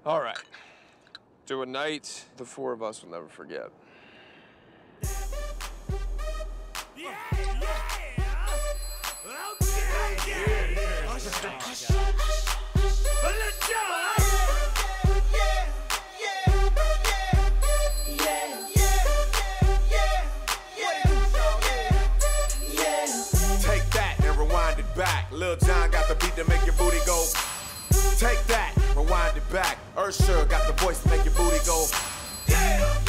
All right. Do a night the four of us will never forget. Yeah, yeah. Okay, yeah. Let's go. Take that and rewind it back. Lil John got the beat to make your booty go. Take that, rewind it back. Usher got the voice to make your booty go. Yeah.